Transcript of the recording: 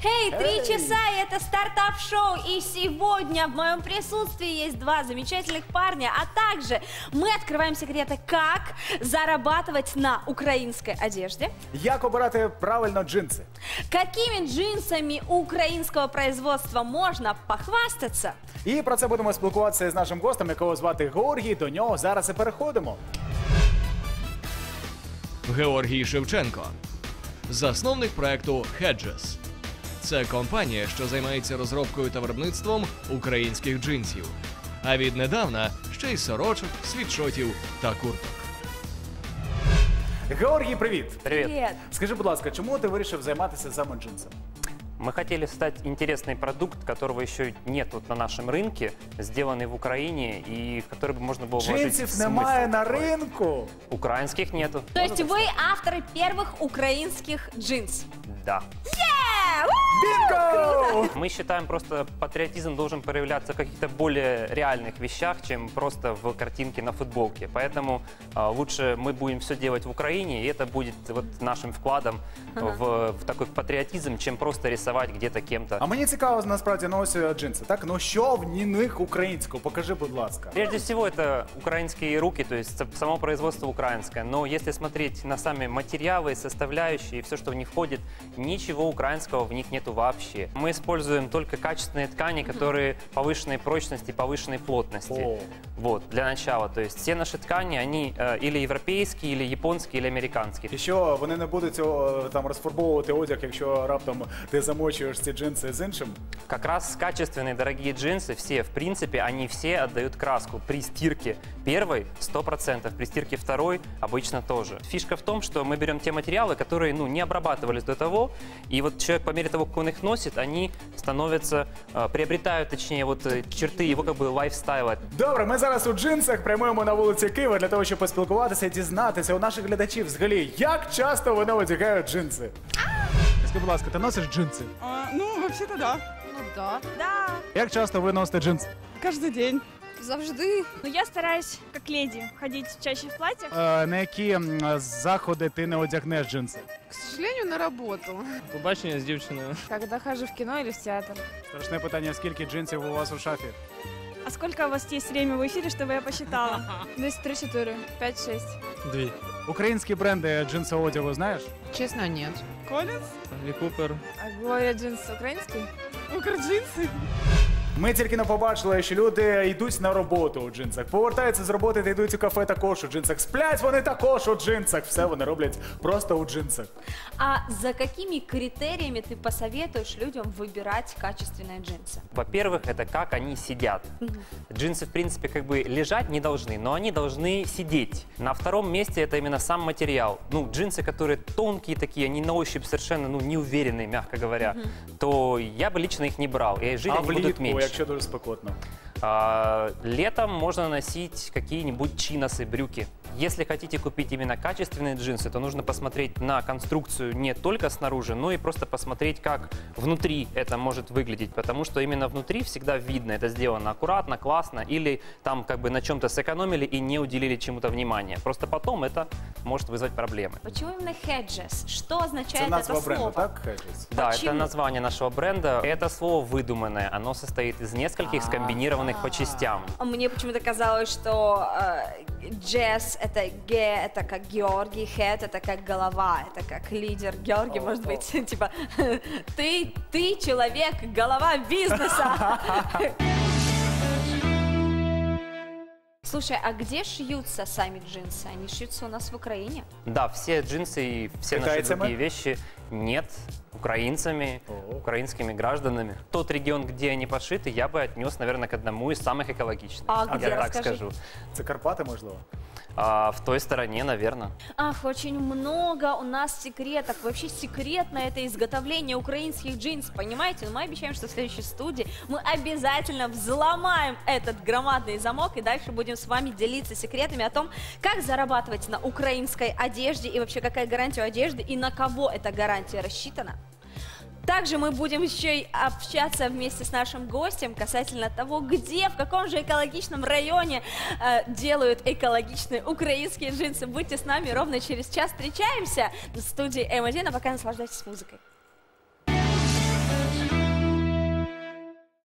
Эй, 3 часа, и это стартап-шоу. И сегодня в моем присутствии есть два замечательных парня, а также мы открываем секреты, как зарабатывать на украинской одежде. Як обирати правильно джинси? Какими джинсами украинского производства можно похвастаться? І про це будемо спілкуватися з нашим гостем, якого звати Георгій. До нього зараз і переходимо. Георгій Шевченко, засновник проекту Hedges. Це компанія, що займається розробкою та виробництвом українських джинсів. А віднедавна ще й сорочок, світшотів та курток. Георгій, привіт! Привет. Скажи, будь ласка, чому ти вирішив займатися саме джинсами? Мы хотели создать интересный продукт, которого еще нет вот на нашем рынке, сделанный в Украине и в который бы можно было вложить Джинсів смысл немає на такой. ринку! Украинских нету. То есть вы авторы первых украинских джинс? Да. Бінго! Мы считаем, просто патриотизм должен проявляться в каких-то более реальных вещах, чем просто в картинке на футболке. Поэтому лучше мы будем все делать в Украине, и это будет вот нашим вкладом в такой патриотизм, чем просто рисовать где-то кем-то. А мені цікаво, насправді, ну ось джинси, так? Ну що в них українського? Покажи, будь ласка. Прежде всего, это украинские руки, то есть само производство украинское. Но если смотреть на сами материалы, составляющие, все, что в них входит, ничего украинского в них нету вообще. Мы используем только качественные ткани, которые повышенной прочности, повышенной плотности. О. Вот, для начала. То есть все наши ткани, они или европейские, или японские, или американские. І що, вони не будуть там розфарбовувати одяг, якщо раптом ти замочуєш ці джинси з іншим? Как раз качественные дорогие джинсы, все, в принципе, они все отдают краску. При стирке первой 100%, при стирке второй обычно тоже. Фишка в том, что мы берем те материалы, которые не обрабатывались до того, и вот человек по мере того, как он их носит, они становятся, приобретают, точнее, вот черты его как бы лайфстайла. Добре, ми зараз у джинсах прямуємо на вулиці Києва для того, щоб поспілкуватися і дізнатися у наших глядачів взагалі, як часто вони одягають джинси. Скажи, будь ласка, ти носиш джинси? Ну, вообще-то да. Ну да, Да. Як часто ви носите джинси? Каждый день. завжди. Но я стараюсь, как леди, ходить чаще в платьях. На які заходи ти не одягнеш джинси? К сожалению, на работу. Побачення з дівчиною. Когда хожу в кино или в театр. Страшне питання, скільки джинсів у вас у шафі? А сколько у вас есть время в эфире, чтобы я посчитала? Десь 3-4, 5-6. Дві. Українські бренди джинсового одягу знаєш? Честно, нет. Коллинз? Лі Купер. А Глория джинс украинский? Укрджинсы? Ми тільки не побачили, що люди йдуть на роботу у джинсах, повертаються з роботи та йдуть у кафе також у джинсах, сплять вони також у джинсах, все вони роблять просто у джинсах. А за какими критериями ты посоветуешь людям выбирать качественные джинсы? Во-первых, это как они сидят. Джинсы, в принципе, как бы лежать не должны, но они должны сидеть. На втором месте это именно сам материал. Ну, джинсы, которые тонкие такие, они на ощупь совершенно, неуверенные, мягко говоря, то я бы лично их не брал, и жить А они будут влітку, меньше. якщо дуже спекотно? Летом можно носить какие-нибудь чиносы, брюки. Если хотите купить именно качественные джинсы, то нужно посмотреть на конструкцию не только снаружи, но и просто посмотреть, как внутри это может выглядеть. Потому что именно внутри всегда видно, это сделано аккуратно, классно, или там как бы на чем-то сэкономили и не уделили чему-то внимания. Просто потом это может вызвать проблемы. Почему именно Hedges? Что означает Це назва это бренду, слово? так? Hedges? Да, Почему? это название нашего бренда. Это слово выдуманное, оно состоит из нескольких скомбинированных по частям. Мне почему-то казалось, что Jazz это Г, это как Георгий, Head это как голова, это как лидер. Георгий, может быть, типа, ты человек, голова бизнеса. Слушай, а где шьются сами джинсы? Они шьются у нас в Украине? Да, все джинсы и все наши Китайцами? другие вещи нет, украинцами, украинскими гражданами. Тот регион, где они пошиты, я бы отнес, наверное, к одному из самых экологичных. А где, я так расскажи. скажу. Це Карпати, можливо? В той стороне, наверное. Ах, очень много у нас секретов. Вообще секретно это изготовление украинских джинс, понимаете? Но мы обещаем, что в следующей студии мы обязательно взломаем этот громадный замок и дальше будем с вами делиться секретами о том, как зарабатывать на украинской одежде и вообще какая гарантия у одежды и на кого эта гарантия рассчитана. Также мы будем еще и общаться вместе с нашим гостем касательно того, где, в каком же экологичном районе делают экологичные украинские джинсы. Будьте с нами ровно через час. Встречаемся в студии М1, а пока наслаждайтесь музыкой.